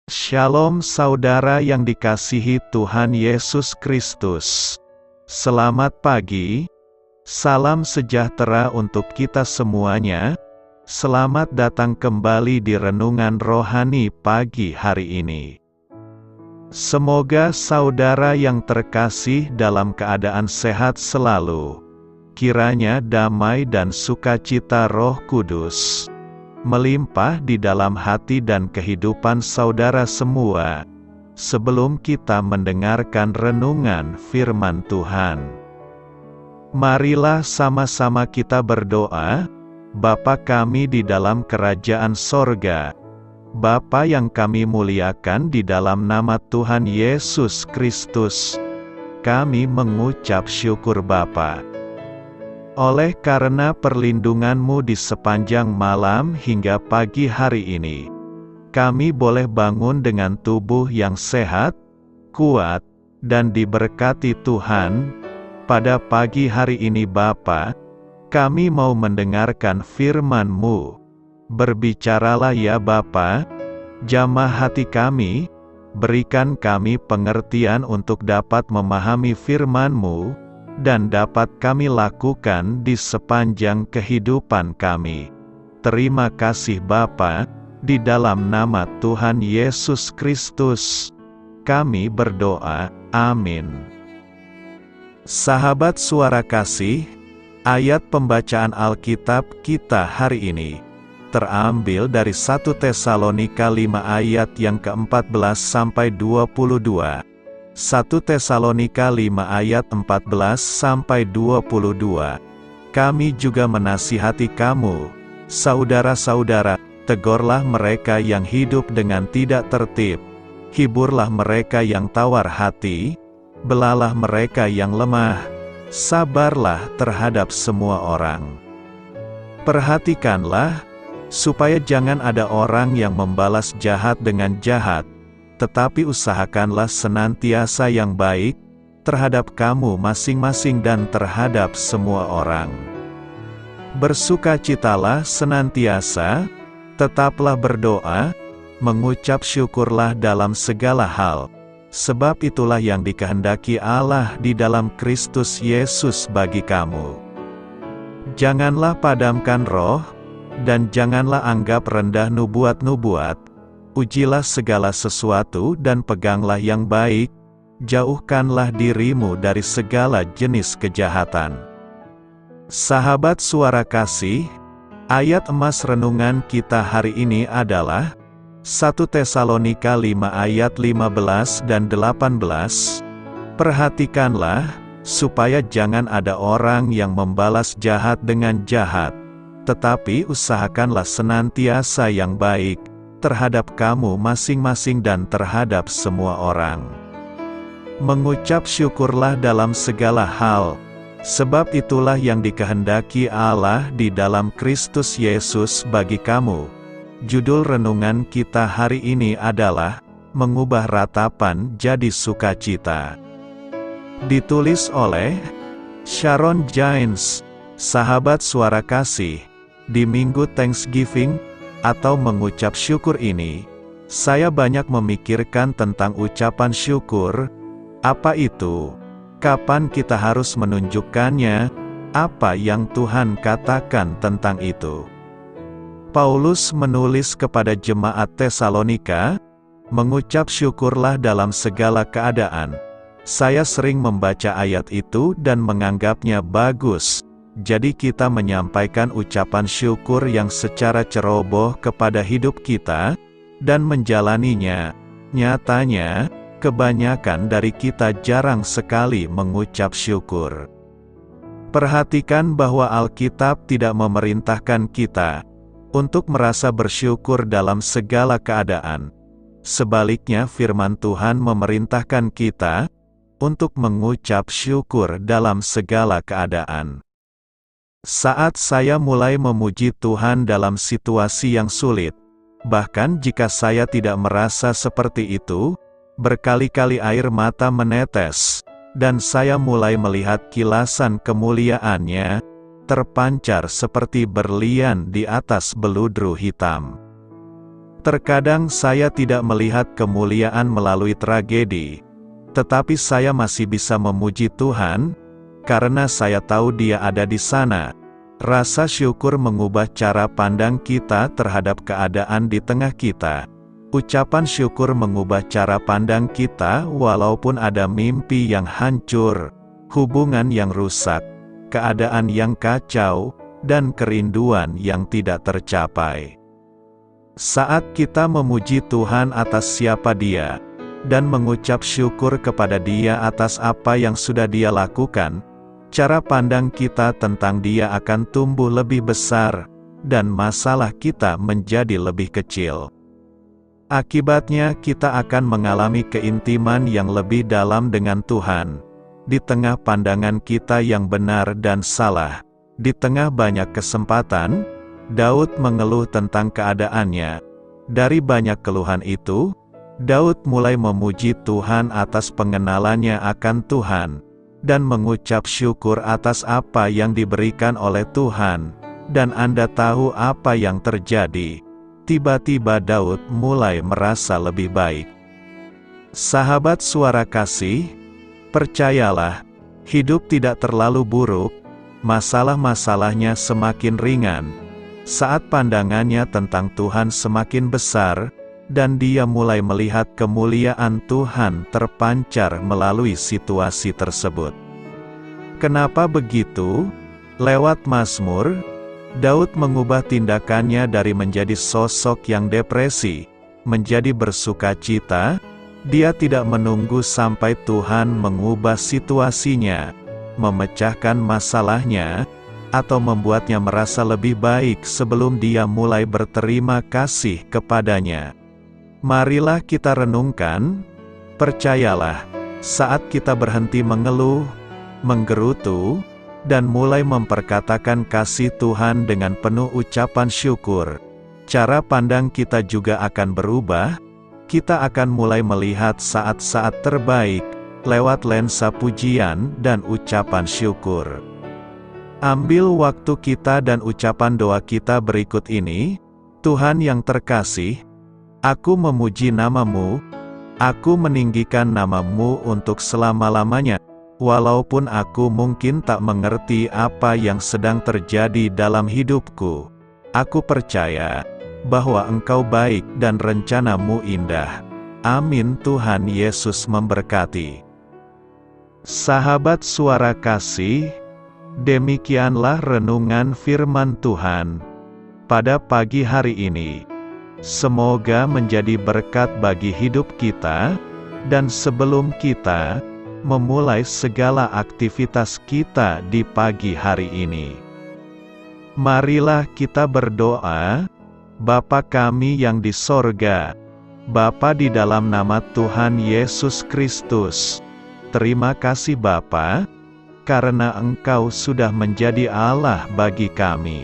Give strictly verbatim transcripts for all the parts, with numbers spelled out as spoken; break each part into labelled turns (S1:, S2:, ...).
S1: Shalom saudara yang dikasihi Tuhan Yesus Kristus. Selamat pagi, salam sejahtera untuk kita semuanya. Selamat datang kembali di Renungan Rohani pagi hari ini. Semoga saudara yang terkasih dalam keadaan sehat selalu. Kiranya damai dan sukacita Roh Kudus melimpah di dalam hati dan kehidupan saudara semua. Sebelum kita mendengarkan renungan firman Tuhan, marilah sama-sama kita berdoa. Bapa kami di dalam kerajaan sorga, Bapa yang kami muliakan di dalam nama Tuhan Yesus Kristus, kami mengucap syukur Bapa. Oleh karena perlindungan-Mu di sepanjang malam hingga pagi hari ini, kami boleh bangun dengan tubuh yang sehat, kuat, dan diberkati Tuhan. Pada pagi hari ini Bapa, kami mau mendengarkan firman-Mu. Berbicaralah ya Bapa, jamah hati kami, berikan kami pengertian untuk dapat memahami firman-Mu, dan dapat kami lakukan di sepanjang kehidupan kami. Terima kasih Bapa, di dalam nama Tuhan Yesus Kristus, kami berdoa, amin. Sahabat suara kasih, ayat pembacaan Alkitab kita hari ini terambil dari satu Tesalonika lima ayat yang keempat belas sampai dua puluh dua. satu Tesalonika lima ayat empat belas sampai dua puluh dua. Kami juga menasihati kamu, saudara-saudara, tegurlah mereka yang hidup dengan tidak tertib, hiburlah mereka yang tawar hati, belalah mereka yang lemah, sabarlah terhadap semua orang. Perhatikanlah, supaya jangan ada orang yang membalas jahat dengan jahat, tetapi usahakanlah senantiasa yang baik, terhadap kamu masing-masing dan terhadap semua orang. Bersukacitalah senantiasa, tetaplah berdoa, mengucap syukurlah dalam segala hal, sebab itulah yang dikehendaki Allah di dalam Kristus Yesus bagi kamu. Janganlah padamkan roh, dan janganlah anggap rendah nubuat-nubuat. Ujilah segala sesuatu dan peganglah yang baik, jauhkanlah dirimu dari segala jenis kejahatan. Sahabat suara kasih, ayat emas renungan kita hari ini adalah satu Tesalonika lima ayat lima belas dan delapan belas. Perhatikanlah, supaya jangan ada orang yang membalas jahat dengan jahat, tetapi usahakanlah senantiasa yang baik, terhadap kamu masing-masing dan terhadap semua orang. Mengucap syukurlah dalam segala hal, sebab itulah yang dikehendaki Allah di dalam Kristus Yesus bagi kamu. Judul renungan kita hari ini adalah, mengubah ratapan jadi sukacita. Ditulis oleh Sharon James. Sahabat suara kasih, di Minggu Thanksgiving, atau mengucap syukur ini, saya banyak memikirkan tentang ucapan syukur. Apa itu? Kapan kita harus menunjukkannya? Apa yang Tuhan katakan tentang itu? Paulus menulis kepada jemaat Tesalonika, mengucap syukurlah dalam segala keadaan. Saya sering membaca ayat itu dan menganggapnya bagus. Jadi kita menyampaikan ucapan syukur yang secara ceroboh kepada hidup kita, dan menjalaninya. Nyatanya, kebanyakan dari kita jarang sekali mengucap syukur. Perhatikan bahwa Alkitab tidak memerintahkan kita untuk merasa bersyukur dalam segala keadaan. Sebaliknya firman Tuhan memerintahkan kita untuk mengucap syukur dalam segala keadaan. Saat saya mulai memuji Tuhan dalam situasi yang sulit, bahkan jika saya tidak merasa seperti itu, berkali-kali air mata menetes, dan saya mulai melihat kilasan kemuliaan-Nya, terpancar seperti berlian di atas beludru hitam. Terkadang saya tidak melihat kemuliaan melalui tragedi, tetapi saya masih bisa memuji Tuhan, karena saya tahu Dia ada di sana. Rasa syukur mengubah cara pandang kita terhadap keadaan di tengah kita. Ucapan syukur mengubah cara pandang kita walaupun ada mimpi yang hancur, hubungan yang rusak, keadaan yang kacau, dan kerinduan yang tidak tercapai. Saat kita memuji Tuhan atas siapa Dia, dan mengucap syukur kepada Dia atas apa yang sudah Dia lakukan, cara pandang kita tentang Dia akan tumbuh lebih besar, dan masalah kita menjadi lebih kecil. Akibatnya kita akan mengalami keintiman yang lebih dalam dengan Tuhan. Di tengah pandangan kita yang benar dan salah, di tengah banyak kesempatan, Daud mengeluh tentang keadaannya. Dari banyak keluhan itu, Daud mulai memuji Tuhan atas pengenalannya akan Tuhan, dan mengucap syukur atas apa yang diberikan oleh Tuhan. Dan Anda tahu apa yang terjadi. Tiba-tiba Daud mulai merasa lebih baik. Sahabat Suara Kasih, percayalah, hidup tidak terlalu buruk, masalah-masalahnya semakin ringan, saat pandangannya tentang Tuhan semakin besar, dan dia mulai melihat kemuliaan Tuhan terpancar melalui situasi tersebut. Kenapa begitu? Lewat Mazmur, Daud mengubah tindakannya dari menjadi sosok yang depresi, menjadi bersukacita. Dia tidak menunggu sampai Tuhan mengubah situasinya, memecahkan masalahnya, atau membuatnya merasa lebih baik sebelum dia mulai berterima kasih kepadanya. Marilah kita renungkan, percayalah, saat kita berhenti mengeluh, menggerutu, dan mulai memperkatakan kasih Tuhan dengan penuh ucapan syukur, cara pandang kita juga akan berubah. Kita akan mulai melihat saat-saat terbaik, lewat lensa pujian dan ucapan syukur. Ambil waktu kita dan ucapan doa kita berikut ini. Tuhan yang terkasih, aku memuji nama-Mu, aku meninggikan nama-Mu untuk selama-lamanya, walaupun aku mungkin tak mengerti apa yang sedang terjadi dalam hidupku. Aku percaya bahwa Engkau baik dan rencana-Mu indah. Amin. Tuhan Yesus memberkati. Sahabat Suara Kasih, demikianlah renungan firman Tuhan pada pagi hari ini. Semoga menjadi berkat bagi hidup kita, dan sebelum kita memulai segala aktivitas kita di pagi hari ini, marilah kita berdoa. Bapa kami yang di sorga, Bapa di dalam nama Tuhan Yesus Kristus, terima kasih Bapa, karena Engkau sudah menjadi Allah bagi kami.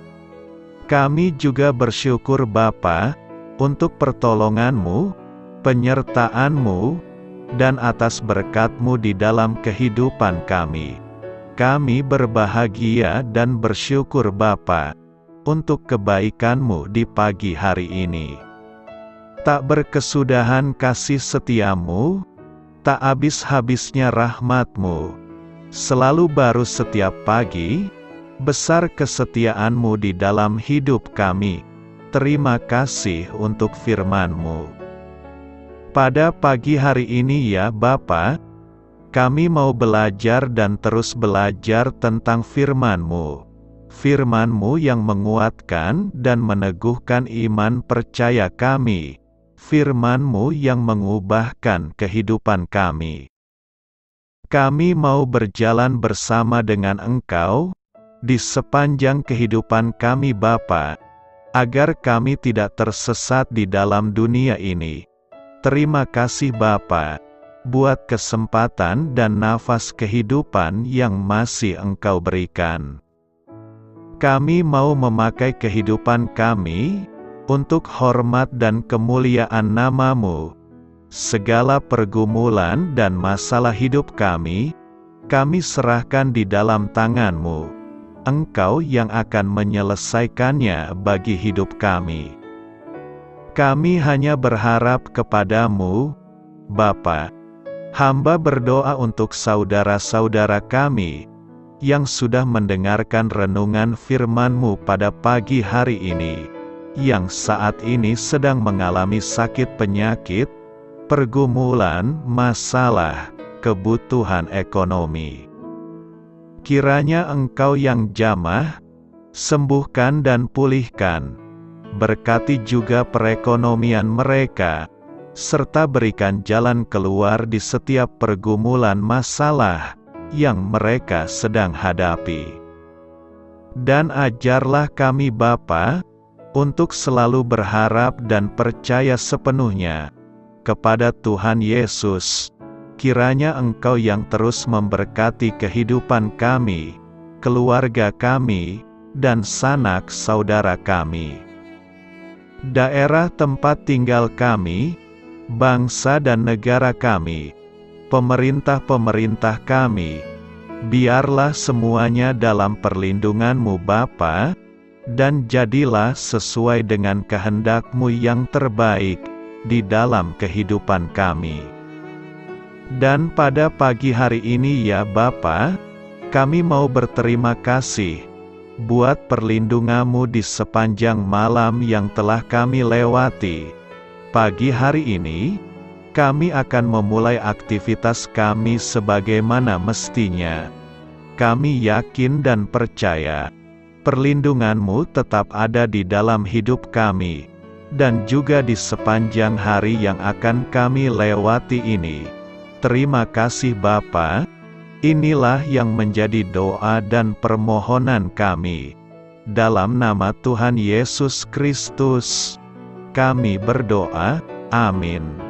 S1: Kami juga bersyukur Bapa, untuk pertolongan-Mu, penyertaan-Mu, dan atas berkat-Mu di dalam kehidupan kami. Kami berbahagia dan bersyukur Bapa, untuk kebaikan-Mu di pagi hari ini. Tak berkesudahan kasih setia-Mu, tak habis-habisnya rahmat-Mu, selalu baru setiap pagi, besar kesetiaan-Mu di dalam hidup kami. Terima kasih untuk firman-Mu. Pada pagi hari ini ya Bapa, kami mau belajar dan terus belajar tentang firman-Mu. Firman-Mu yang menguatkan dan meneguhkan iman percaya kami. Firman-Mu yang mengubahkan kehidupan kami. Kami mau berjalan bersama dengan Engkau, di sepanjang kehidupan kami Bapa, agar kami tidak tersesat di dalam dunia ini. Terima kasih Bapa, buat kesempatan dan nafas kehidupan yang masih Engkau berikan. Kami mau memakai kehidupan kami, untuk hormat dan kemuliaan nama-Mu. Segala pergumulan dan masalah hidup kami, kami serahkan di dalam tangan-Mu. Engkau yang akan menyelesaikannya bagi hidup kami. Kami hanya berharap kepadamu, Bapa. Hamba berdoa untuk saudara-saudara kami, yang sudah mendengarkan renungan firman-Mu pada pagi hari ini, yang saat ini sedang mengalami sakit penyakit, pergumulan, masalah, kebutuhan ekonomi. Kiranya Engkau yang jamah, sembuhkan dan pulihkan, berkati juga perekonomian mereka, serta berikan jalan keluar di setiap pergumulan masalah yang mereka sedang hadapi. Dan ajarlah kami Bapa, untuk selalu berharap dan percaya sepenuhnya kepada Tuhan Yesus. Kiranya Engkau yang terus memberkati kehidupan kami, keluarga kami, dan sanak saudara kami. Daerah tempat tinggal kami, bangsa dan negara kami, pemerintah-pemerintah kami, biarlah semuanya dalam perlindungan-Mu Bapa, dan jadilah sesuai dengan kehendak-Mu yang terbaik di dalam kehidupan kami. Dan pada pagi hari ini ya Bapa, kami mau berterima kasih buat perlindungan-Mu di sepanjang malam yang telah kami lewati. Pagi hari ini, kami akan memulai aktivitas kami sebagaimana mestinya. Kami yakin dan percaya, perlindungan-Mu tetap ada di dalam hidup kami, dan juga di sepanjang hari yang akan kami lewati ini. Terima kasih Bapa, inilah yang menjadi doa dan permohonan kami. Dalam nama Tuhan Yesus Kristus, kami berdoa, amin.